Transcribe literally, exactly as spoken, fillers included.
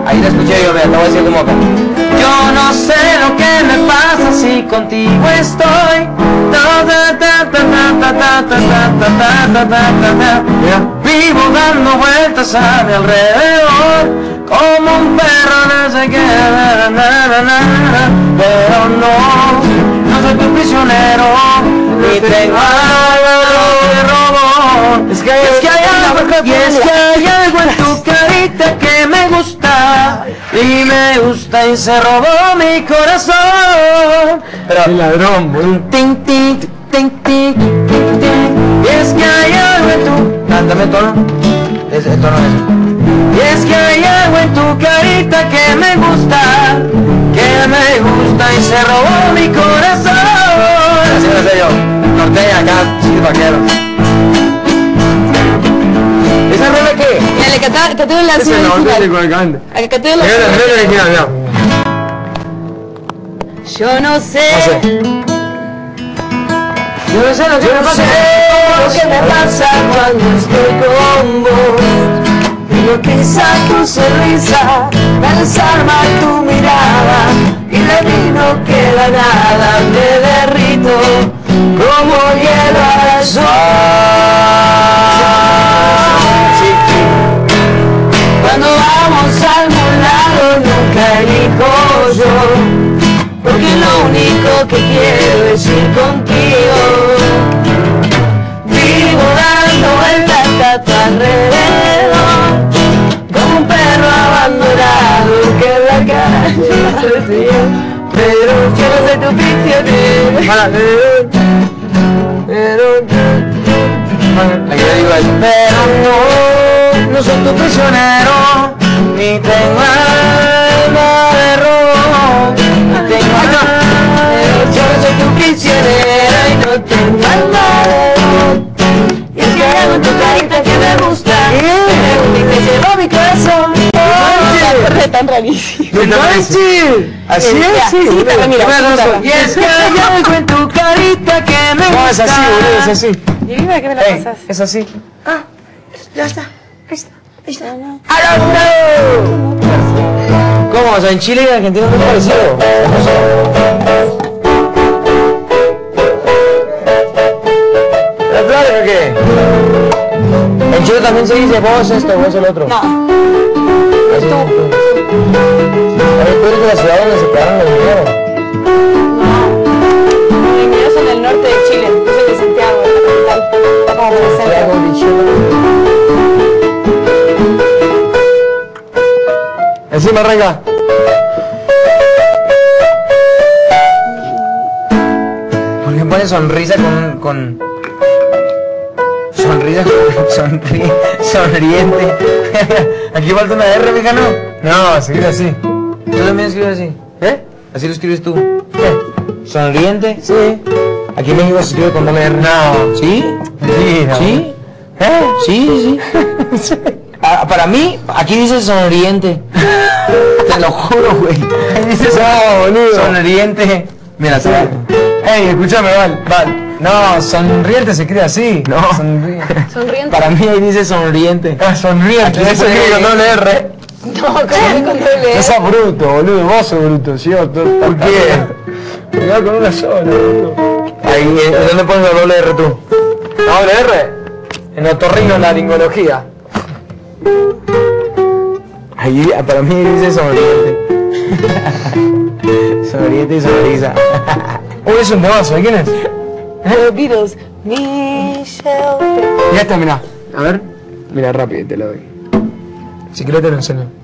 Ahí la escuché yo, mira, te voy a decir como acá. Yo no sé lo que me pasa si contigo estoy. Vivo dando vueltas a mi alrededor como un perro no sé qué. Pero no, no soy tu prisionero ni tengo algo de robo. Es que hay, es que hay algo, y es que hay algo en tu carita que me gusta y me gusta y se robó mi corazón. Pero el ladrón, boludo. Ting, ting, ting, ting, ting, ting. Y es que hay algo en tu... Cántame el tono. Es el tono ese. Y es que hay algo en tu carita que me gusta, que me gusta y se robó mi corazón. Así lo sé yo. Norteña acá, sí, vaquero. ¿Esa rola qué? Mira, le canté la ese no, no sé cuál canta. Canté la Yo no sé. No sé. Yo no sé lo que Yo me no pasa. sé lo que me pasa cuando estoy con vos. Digo quizá tu sonrisa me desarma tu mirada y de mí no queda nada, me derrito como hielo al sol. Cuando vamos a algún lado nunca elijo yo, porque lo único que quiero es ir contigo. Vivo dando vueltas a tu alrededor, como un perro abandonado que en la calle recibe. Pero yo no soy tu prisionero. Pero La que digo es, pero no, no soy tu prisionero, ni tengo alma de robo, ni tengo alma. Pero yo no soy tu prisionera y no tengo alma de robo. Y es que hay algo en tu carita que me gusta, y me llevó mi corazón. Es tan rarísimo. Así es, sí, sí, pero mira, y es que hay algo en tu carita que me gusta. No, es así, boludo, es así. ¿Y dime qué me la Ey, pasas? es así. Ah, ya está, ahí está, ahí está. I don't know. ¿Cómo? O sea, en Chile y en Argentina es muy parecido. ¿La flores o qué? En Chile también se dice vos esto, vos el otro. No. Así es. A ver, tú eres de la ciudad donde se quedaron los mineros. No. Los mineros son del norte de Chile. Yo soy de Santiago, de la capital. Está como por el Santiago centro. de Chile. Encima, Renga. ¿Por qué pone sonrisa con... con... sonrisa con... sonri... sonriente? Aquí falta una R, mija, ¿no? No, escribe así. ¿Tú también escribes así? ¿Eh? Así lo escribes tú. ¿Qué? ¿Sonriente? Sí. Aquí en México se escribe con doble R. No. ¿Sí? Sí, no. ¿Sí? ¿Eh? Sí, sí. Ah, para mí, aquí dice sonriente. Te lo juro, güey. Dice no, boludo. Sonriente. Mira, sí. Ey, escúchame, Val. Val. No, sonriente se escribe así. No. Sonriente. Sonriente. Para mí ahí dice sonriente. Ah, sonriente. Aquí se escribe con doble R. No, ¿cómo que con doble No sos bruto, boludo. Vos sos bruto, ¿sí? ¿Por qué? Cuidado con una sola, boludo. Ahí, ¿en dónde pones la doble R tú? ¿La doble R? En otorrinolaringología. Ahí, para mí dice sonriente. Sonriente y sonrisa. Uy, es un temazo, ¿de quién es? Los Beatles. Michelle. Ya está, mirá. A ver. Mira, rápido, te lo doy. Si querés te lo enseño.